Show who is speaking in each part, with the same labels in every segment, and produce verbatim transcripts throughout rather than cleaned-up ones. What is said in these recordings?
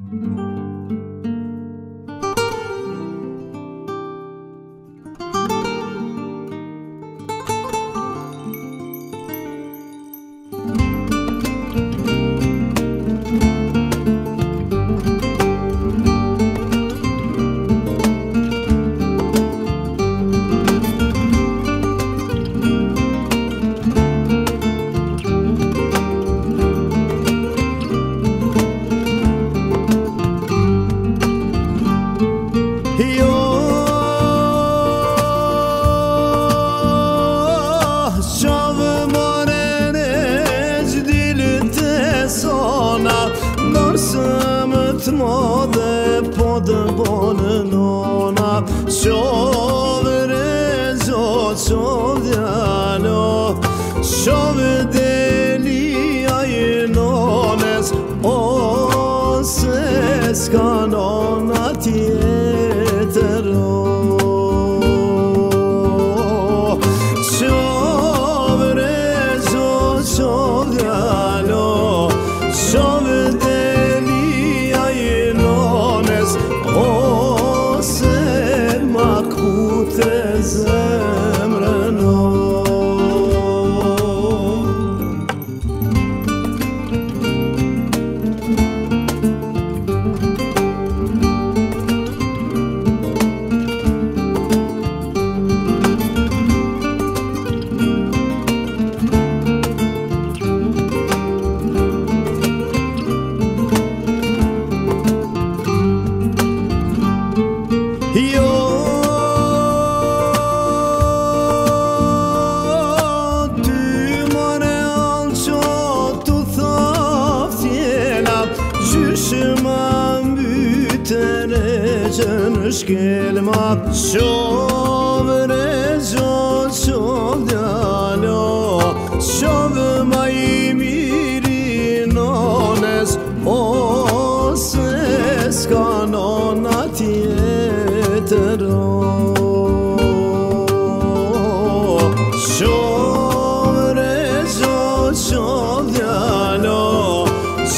Speaker 1: Mode pod bolnona Shovre zo shovdiano Shovdeli aynones O ses kanona tietero Shovre zo shovdiano Shovdeli O se makute zemreno Shkelma shovre zo shovdiano Shov mai mirinones O ses kanona tietero Shovre zo shovdiano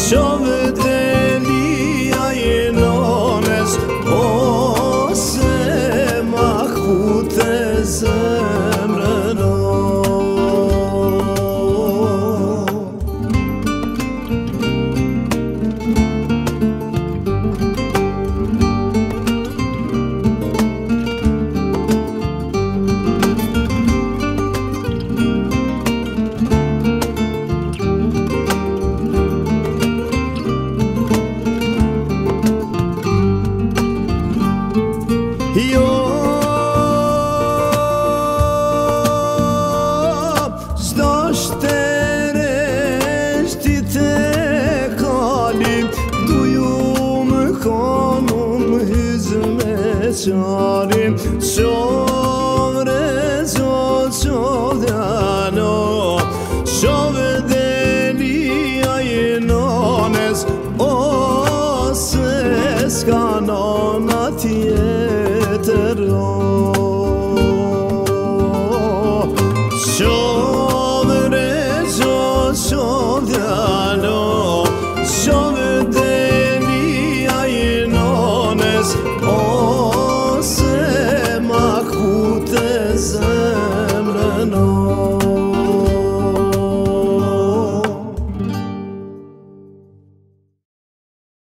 Speaker 1: Shovdeli aynones O se makute zemreno Çarim shovre zo shovdiano Shovdeli aynones O ses kanona tie